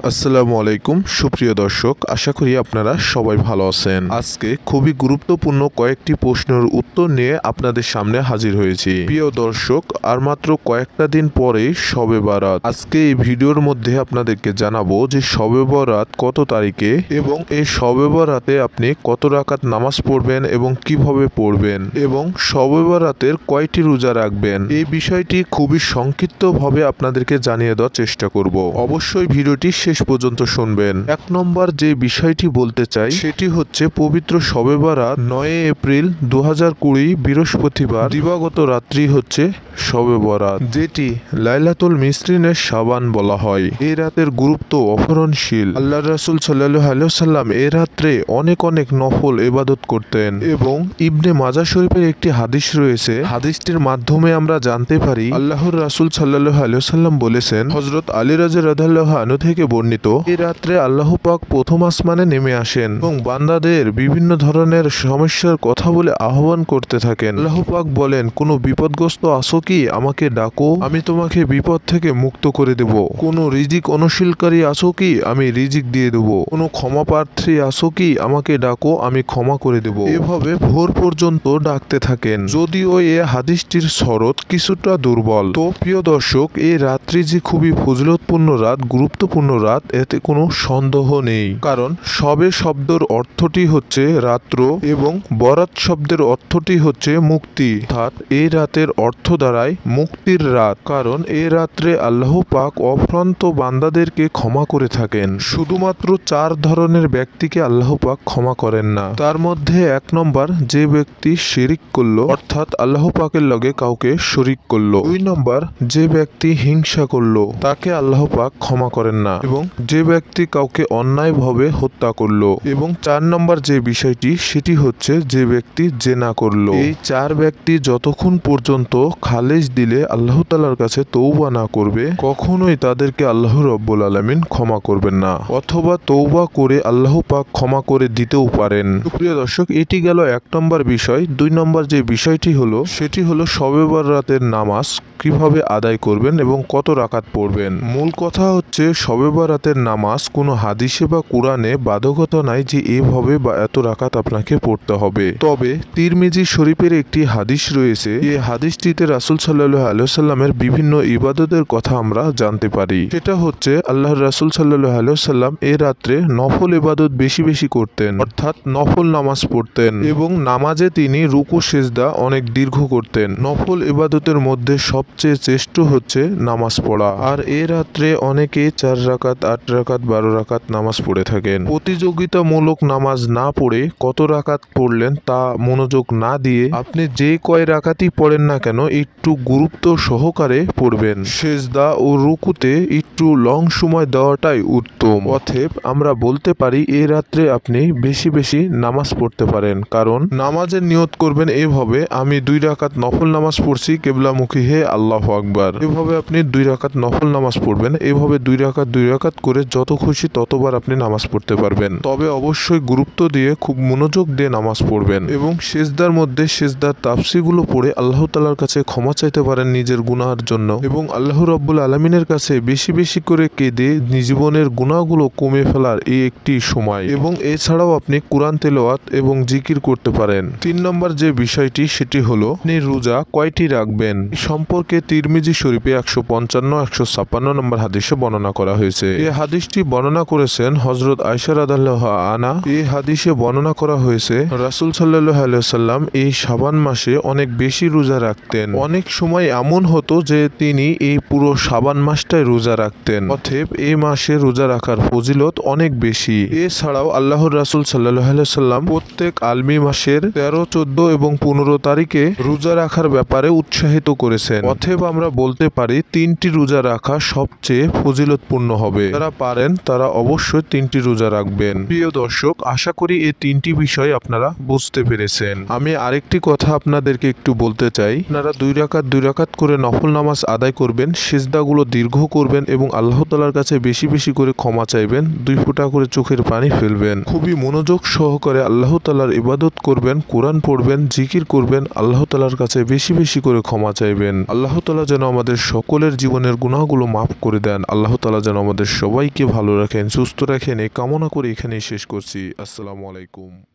আসসালামু আলাইকুম সুপ্রিয় দর্শক, আশা করি আপনারা সবাই ভালো আছেন। আজকে খুবই গুরুত্বপূর্ণ কয়েকটি প্রশ্নের উত্তর নিয়ে আপনাদের সামনে হাজির হয়েছি। প্রিয় দর্শক, আর মাত্র কয়েকটা দিন পরেই শবে বরাত। আজকে এই ভিডিওর মধ্যে আপনাদেরকে জানাবো যে শবে বরাত কত তারিখে এবং এই শবে বরাতে আপনি কত রাকাত নামাজ পড়বেন এবং কিভাবে পড়বেন এবং শবে বরাতের কয়টি রোজা রাখবেন। এই বিষয়টি খুবই সংক্ষিপ্তভাবে আপনাদেরকে জানিয়ে দেওয়ার চেষ্টা করব। অবশ্যই ভিডিওটি শেষ পর্যন্ত শুনবেন। এক নম্বর যে বিষয়টি বলতে চাই সেটি হচ্ছে পবিত্র শবে বরাত 9 এপ্রিল 2020 বৃহস্পতিবার দিবাগত রাত্রি হচ্ছে শবে বরাত, যেটি লাইলাতুল মিসরিনের শাবান বলা হয়। এই রাতের গুরুত্ব অপহরণশীল। আল্লাহ রাসূল সাল্লাল্লাহু আলাইহি ওয়াসাল্লাম এই রাত্রে অনেক নফল ইবাদত করতেন এবং ইবনে মাজাহ শরীফের একটি হাদিস রয়েছে। হাদিসটির মাধ্যমে আমরা জানতে পারি আল্লাহর রাসূল সাল্লাল্লাহু আলাইহি ওয়াসাল্লাম বলেছেন, হযরত আলী রাদিয়াল্লাহু আনহু থেকে বর্ণিত, এই রাত্রে আল্লাহ পাক প্রথম আসমানে নেমে আসেন এবং বান্দাদের বিভিন্ন ধরনের সমস্যার কথা বলে আহ্বান করতে থাকেন। আল্লাহ পাক বলেন, কোনো বিপদগ্রস্ত আছো কি, আমাকে ডাকো, আমি তোমাকে বিপদ থেকে মুক্ত করে দেব। কোনো রিজিক অনুশীলকারী আছো কি, আমি রিজিক দিয়ে দেব। কোনো ক্ষমা প্রার্থী আছো কি, আমাকে ডাকো, আমি ক্ষমা করে দেব। এভাবে ভোর পর্যন্ত ডাকতে থাকেন। যদিও এই হাদিসটির শরত কিছুটা দুর্বল, তো প্রিয় দর্শক, এই রাত্রি যে খুবই ফজিলতপূর্ণ রাত, গুরুত্বপূর্ণ রাত, এতে কোনো সন্দেহ নেই। কারণ শবে শব্দের অর্থটি হচ্ছে রাত্র এবং বরাত শব্দের অর্থটি হচ্ছে মুক্তি, অর্থাৎ এই রাতের অর্থ দাঁড়ায় মুক্তির রাত। কারণ এই রাত্রে আল্লাহ পাক অফ্রান্ত বান্দাদেরকে ক্ষমা করে থাকেন। শুধুমাত্র 4 ধরনের ব্যক্তিকে আল্লাহ পাক ক্ষমা করেন না। তার মধ্যে 1 নম্বর, যে ব্যক্তি শিরিক করলো, অর্থাৎ আল্লাহ পাকের লগে কাউকে শরিক করলো। 2 নম্বর, যে ব্যক্তি হিংসা করলো, তাকে আল্লাহ পাক ক্ষমা করেন না। এবং যে ব্যক্তি কাউকে অন্যায়ভাবে হত্যা করলো। এবং 4 নম্বর যে বিষয়টি, সেটি হচ্ছে যে ব্যক্তি জেনা করলো। এই 4 ব্যক্তি যতক্ষণ পর্যন্ত খালেজ দিলে আল্লাহ তাআলার কাছে তওবা না করবে, কখনোই তাদেরকে আল্লাহ রাব্বুল আলামিন ক্ষমা করবেন না, অথবা তওবা করে আল্লাহ পাক ক্ষমা করে দিতেও পারেন। প্রিয় দর্শক, এটি গেল 1 নম্বর বিষয়। 2 নম্বর যে বিষয়টি হলো, সেটি হলো শবে বরাতের নামাজ কিভাবে আদায় করবেন এবং কত রাকাত পড়বেন। মূল কথা হচ্ছে শবে বরাতের নামাজ কোনো হাদিসে বা কোরআনে বাধ্যকতা নাই যে এভাবে বা এত রাকাত আপনাকে পড়তে হবে। তবে তিরমিজি শরীফের একটি হাদিস রয়েছে। এই হাদিসটিতে রাসূল সাল্লাল্লাহু আলাইহি ওয়াসাল্লামের বিভিন্ন ইবাদতের কথা আমরা জানতে পারি। সেটা হচ্ছে আল্লাহর রাসূল সাল্লাল্লাহু আলাইহি ওয়াসাল্লাম এই রাত্রে নফল ইবাদত বেশি বেশি করতেন, অর্থাৎ নফল নামাজ পড়তেন এবং নামাজে তিনি রুকু সিজদা অনেক দীর্ঘ করতেন। নফল ইবাদতের মধ্যে সবচেয়ে শ্রেষ্ঠ হচ্ছে নামাজ পড়া। আর এই রাত্রে অনেকে 4 রাকাত, 8 রাকাত, 12 রাকাত নামাজ পড়ে থাকেন। প্রতিযোগিতামূলক নামাজ না পড়ে কত রাকাত পড়লেন তা মনোযোগ না দিয়ে আপনি যে কয় রাকাতই পড়েন না কেন একটু গুরুত্ব সহকারে পড়বেন। সিজদা ও রুকুতে একটু লং সময় দেওয়াটাই উত্তম। অতএব আমরা বলতে পারি এই রাত্রে আপনি বেশি বেশি নামাজ পড়তে পারেন। কারণ নামাজের নিয়ত করবেন এভাবে, আমি 2 রাকাত নফল নামাজ পড়ছি কিবলামুখী, হে আল্লাহু আকবার। এভাবে আপনি 2 রাকাত নফল নামাজ পড়বেন। এভাবে 2 রাকাত করে যত খুশি ততবার আপনি নামাজ পড়তে পারবেন। তবে অবশ্যই গুরুত্ব দিয়ে খুব মনোযোগ দিয়ে নামাজ পড়বেন এবং সিজদার মধ্যে সিজদার তাফসীরগুলো পড়ে আল্লাহ তাআলার কাছে ক্ষমা চাইতে পারেন নিজের গুনাহের জন্য এবং আল্লাহ রাব্বুল আলামিনের কাছে বেশি বেশি করে কেঁদে জীবনের গুনাহগুলো কমে ফেলার এই একটি সময়। এবং এছাড়াও আপনি কোরআন তেলাওয়াত এবং জিকির করতে পারেন। 3 নম্বর যে বিষয়টি, সেটি হলো আপনি রোজা কয়টি রাখবেন। এই সম্পর্কে তিরমিজি শরীফে 155-156 নম্বর হাদিসে বর্ণনা করা হয়েছে। এই হাদিসটি বর্ণনা করেছেন হযরত আয়েশা রাদিয়াল্লাহু আনহা। এই হাদিসে বর্ণনা করা হয়েছে রাসূল সাল্লাল্লাহু আলাইহি ওয়াসাল্লাম এই শাবান মাসে অনেক বেশি রোজা রাখতেন। অনেক সময় এমন হতো যে তিনি এই পুরো শাবান মাসটাই রোজা রাখতেন। অতএব এই মাসে রোজা রাখার ফজিলত অনেক বেশি। এছাড়াও আল্লাহর রাসূল সাল্লাল্লাহু আলাইহি ওয়াসাল্লাম প্রত্যেক আলমি মাসের 13, 14 এবং 15 তারিখে রোজা রাখার ব্যাপারে উৎসাহিত করেছেন। অতএব আমরা বলতে পারি 3টি রোজা রাখা সবচেয়ে ফজিলতপূর্ণ হবে। যারা পারেন তারা অবশ্যই 3টি রোজা রাখবেন। প্রিয় দর্শক, আশা করি এই 3টি বিষয় আপনারা বুঝতে পেরেছেন। আমি আরেকটি কথা আপনাদেরকে একটু বলতে চাই। আপনারা 2 রাকাত করে নফল নামাজ আদায় করবেন, সিজদাগুলো দীর্ঘ করবেন এবং আল্লাহ তাআলার কাছে বেশি বেশি করে ক্ষমা চাইবেন। 2 ফোঁটা করে চোখের পানি ফেলবেন। খুবই মনোযোগ সহকারে আল্লাহ তাআলার ইবাদত করবেন, কোরআন পড়বেন, জিকির করবেন, আল্লাহ তাআলার কাছে বেশি বেশি করে ক্ষমা চাইবেন। আল্লাহ তাআলা যেন আমাদের সকলের জীবনের গুনাহগুলো মাফ করে দেন। আল্লাহ তাআলা যেন আমাদের সবাইকে ভালো রাখেন, সুস্থ রাখেন এই কামনা করে এখানেই শেষ করছি। আসসালামু আলাইকুম।